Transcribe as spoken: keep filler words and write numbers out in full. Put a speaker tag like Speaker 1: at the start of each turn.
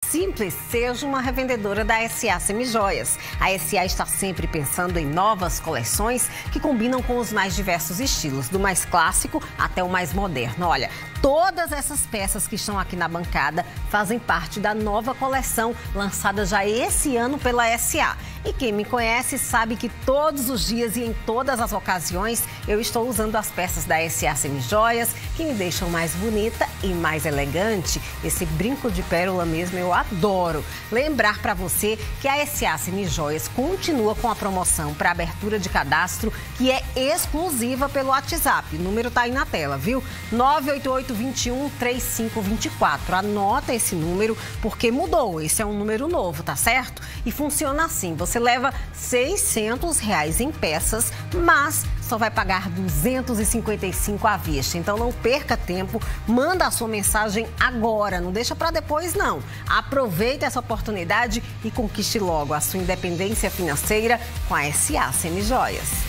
Speaker 1: simples, seja uma revendedora da S A Semijoias. A S A está sempre pensando em novas coleções que combinam com os mais diversos estilos, do mais clássico até o mais moderno. Olha, todas essas peças que estão aqui na bancada fazem parte da nova coleção lançada já esse ano pela S A. E quem me conhece sabe que todos os dias e em todas as ocasiões eu estou usando as peças da S A Semijoias, que me deixam mais bonita e mais elegante. Esse brinco de pérola mesmo eu adoro. Lembrar para você que a S A Semijoias continua com a promoção para abertura de cadastro, que é exclusiva pelo WhatsApp. O número tá aí na tela, viu? nove oito oito, dois um, três cinco dois quatro. Anota esse número porque mudou. Esse é um número novo, tá certo? E funciona assim. Você leva seiscentos reais em peças, mas só vai pagar duzentos e cinquenta e cinco à vista. Então não perca tempo, manda a sua mensagem agora, não deixa para depois não. Aproveite essa oportunidade e conquiste logo a sua independência financeira com a S A Semijoias.